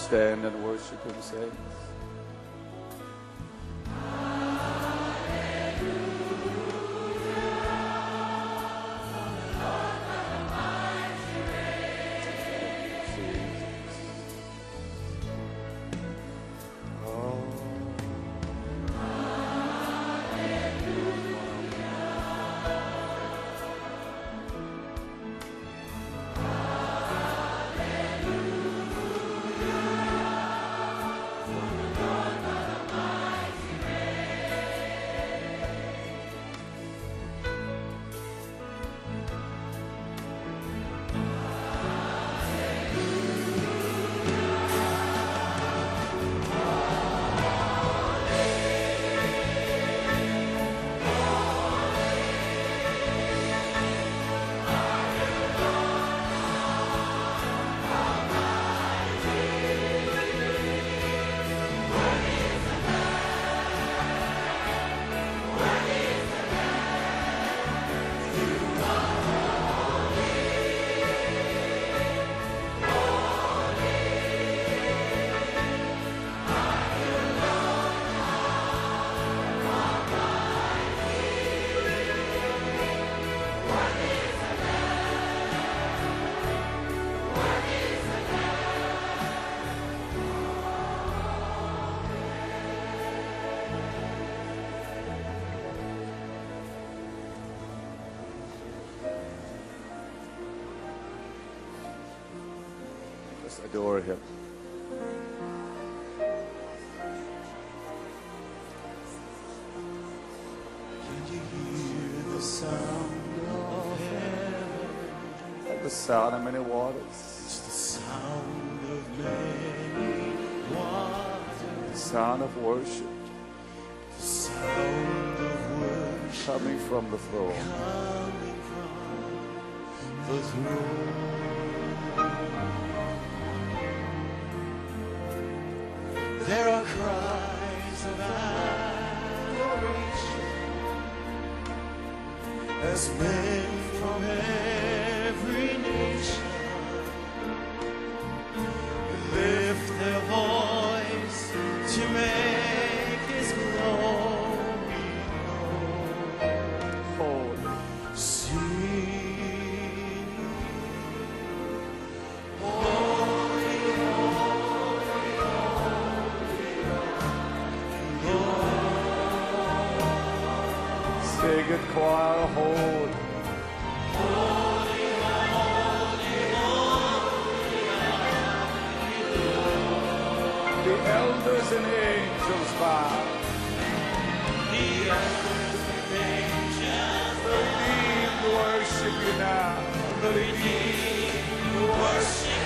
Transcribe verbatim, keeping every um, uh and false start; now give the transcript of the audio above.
stand and worship Him, saints? Adore Him. Can you hear the sound of heaven? Like the sound of many waters. It's the sound of many waters. The sound of worship. The sound of worship coming from the throne. Coming from the throne. There are cries of adoration as men from every nation lift their voice to make His glory known. Holy. Sing. Sing it, choir, hold. Holy, holy, holy, holy. The elders and angels bow. The elders and angels The redeemed worship You now. the redeemed worship